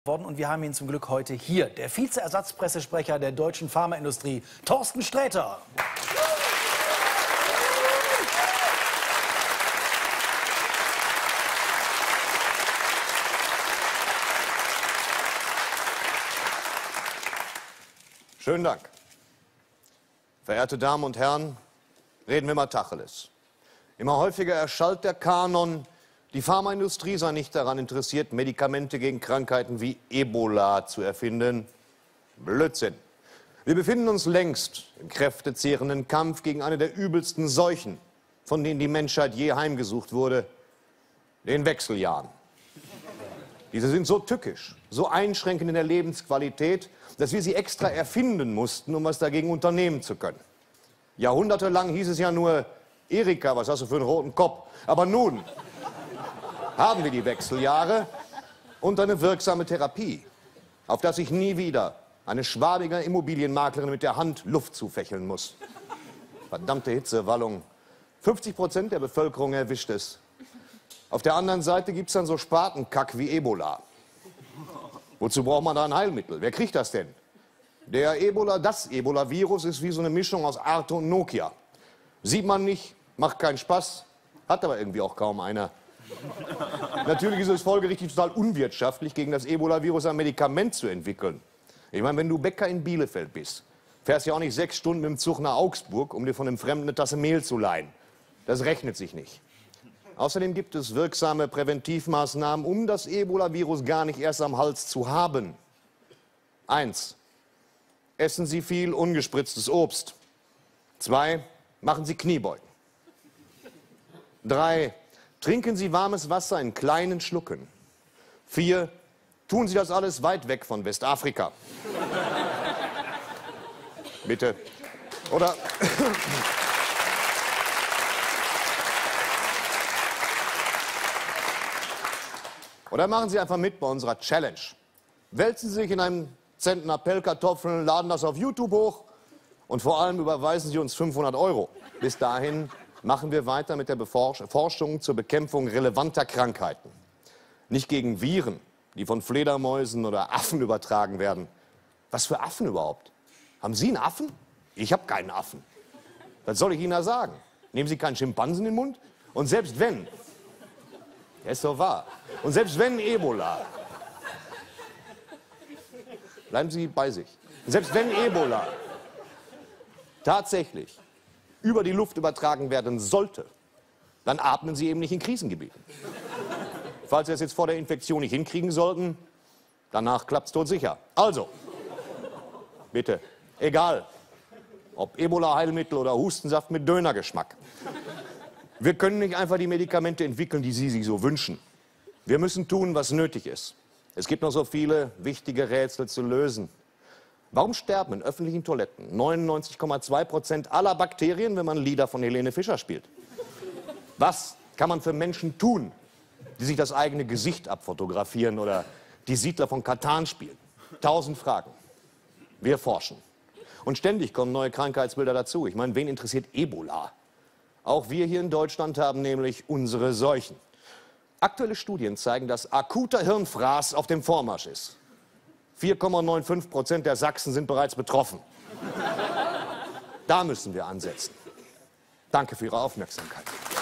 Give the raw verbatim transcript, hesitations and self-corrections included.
worden und wir haben ihn zum Glück heute hier. Der Vize-Ersatzpressesprecher der deutschen Pharmaindustrie, Thorsten Sträter. Schönen Dank. Verehrte Damen und Herren, reden wir mal Tacheles. Immer häufiger erschallt der Kanon, die Pharmaindustrie sei nicht daran interessiert, Medikamente gegen Krankheiten wie Ebola zu erfinden. Blödsinn. Wir befinden uns längst im kräftezehrenden Kampf gegen eine der übelsten Seuchen, von denen die Menschheit je heimgesucht wurde, den Wechseljahren. Diese sind so tückisch, so einschränkend in der Lebensqualität, dass wir sie extra erfinden mussten, um was dagegen unternehmen zu können. Jahrhundertelang hieß es ja nur, Erika, was hast du für einen roten Kopf? Aber nun haben wir die Wechseljahre und eine wirksame Therapie, auf das sich nie wieder eine schwabige Immobilienmaklerin mit der Hand Luft zufächeln muss. Verdammte Hitzewallung. fünfzig Prozent der Bevölkerung erwischt es. Auf der anderen Seite gibt es dann so Spatenkack wie Ebola. Wozu braucht man da ein Heilmittel? Wer kriegt das denn? Der Ebola, das Ebola-Virus ist wie so eine Mischung aus Arte und Nokia. Sieht man nicht, macht keinen Spaß, hat aber irgendwie auch kaum einer. Natürlich ist es folgerichtig total unwirtschaftlich, gegen das Ebola-Virus ein Medikament zu entwickeln. Ich meine, wenn du Bäcker in Bielefeld bist, fährst du ja auch nicht sechs Stunden mit dem Zug nach Augsburg, um dir von einem Fremden eine Tasse Mehl zu leihen. Das rechnet sich nicht. Außerdem gibt es wirksame Präventivmaßnahmen, um das Ebola-Virus gar nicht erst am Hals zu haben. Eins. Essen Sie viel ungespritztes Obst. Zwei. Machen Sie Kniebeugen. Drei. Trinken Sie warmes Wasser in kleinen Schlucken. Vier. Tun Sie das alles weit weg von Westafrika. Bitte. Oder... Oder machen Sie einfach mit bei unserer Challenge. Wälzen Sie sich in einem Zentner Pellkartoffeln, laden das auf YouTube hoch und vor allem überweisen Sie uns fünfhundert Euro. Bis dahin machen wir weiter mit der Beforsch- Forschung zur Bekämpfung relevanter Krankheiten. Nicht gegen Viren, die von Fledermäusen oder Affen übertragen werden. Was für Affen überhaupt? Haben Sie einen Affen? Ich habe keinen Affen. Was soll ich Ihnen da sagen? Nehmen Sie keinen Schimpansen in den Mund? Und selbst wenn... Ja, ist doch wahr. Und selbst wenn Ebola, bleiben Sie bei sich, selbst wenn Ebola tatsächlich über die Luft übertragen werden sollte, dann atmen Sie eben nicht in Krisengebieten. Falls Sie es jetzt vor der Infektion nicht hinkriegen sollten, danach klappt es todsicher. Also, bitte, egal, ob Ebola-Heilmittel oder Hustensaft mit Dönergeschmack. Wir können nicht einfach die Medikamente entwickeln, die Sie sich so wünschen. Wir müssen tun, was nötig ist. Es gibt noch so viele wichtige Rätsel zu lösen. Warum sterben in öffentlichen Toiletten neunundneunzig Komma zwei Prozent aller Bakterien, wenn man Lieder von Helene Fischer spielt? Was kann man für Menschen tun, die sich das eigene Gesicht abfotografieren oder die Siedler von Katan spielen? Tausend Fragen. Wir forschen. Und ständig kommen neue Krankheitsbilder dazu. Ich meine, wen interessiert Ebola? Auch wir hier in Deutschland haben nämlich unsere Seuchen. Aktuelle Studien zeigen, dass akuter Hirnfraß auf dem Vormarsch ist. vier Komma fünfundneunzig Prozent der Sachsen sind bereits betroffen. Da müssen wir ansetzen. Danke für Ihre Aufmerksamkeit.